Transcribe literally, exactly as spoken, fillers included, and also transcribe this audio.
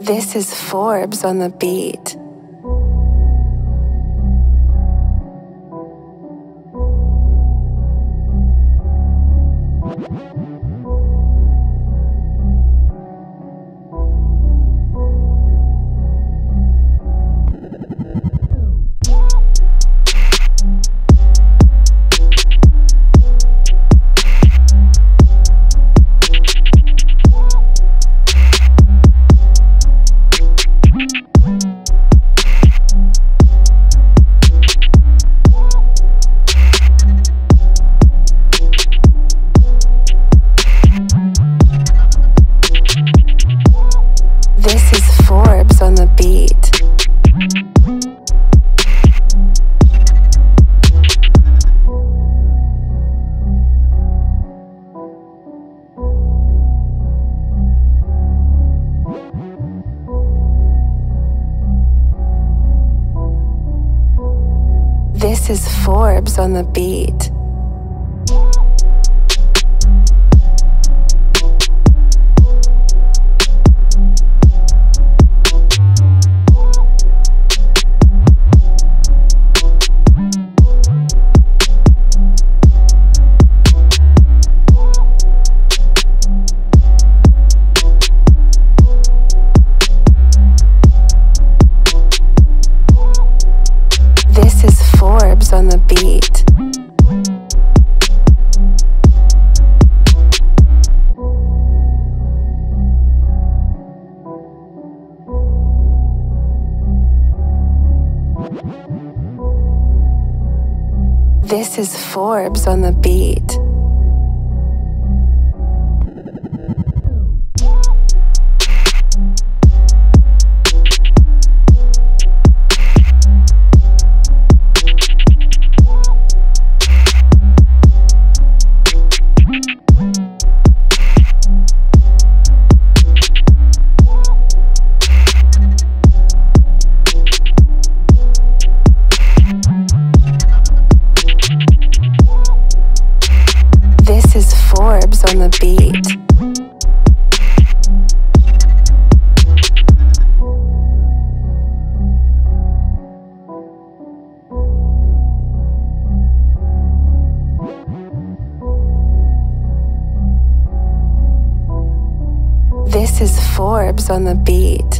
This is Forbes on the beat. This is Forbes on the beat. This is Forbes on the beat. This is Forbes on the beat. This is Forbes on the beat. This is Forbes on the beat. This is Forbes on the beat.